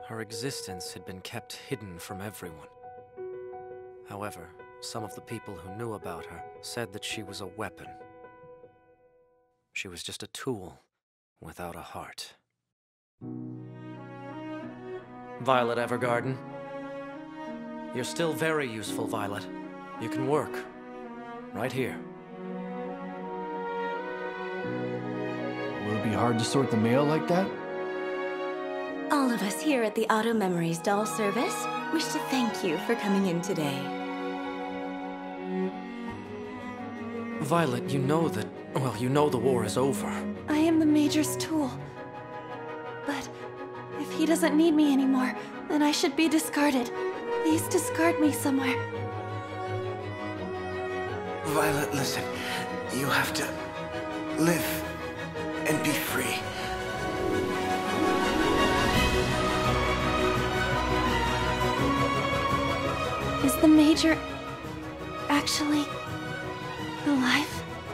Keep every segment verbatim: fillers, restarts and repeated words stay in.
Her existence had been kept hidden from everyone. However, some of the people who knew about her said that she was a weapon. She was just a tool without a heart. Violet Evergarden. You're still very useful, Violet. You can work. Right here. Will it be hard to sort the mail like that? All of us here at the Auto Memories doll service wish to thank you for coming in today. Violet, you know that... well, you know the war is over. I am the Major's tool. But if he doesn't need me anymore, then I should be discarded. Please discard me somewhere. Violet, listen. You have to live and be free. Is the Major actually alive?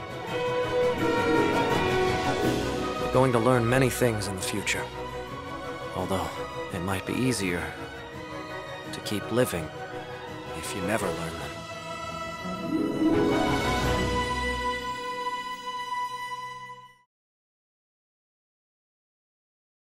You're going to learn many things in the future. Although, it might be easier to keep living if you never learn them.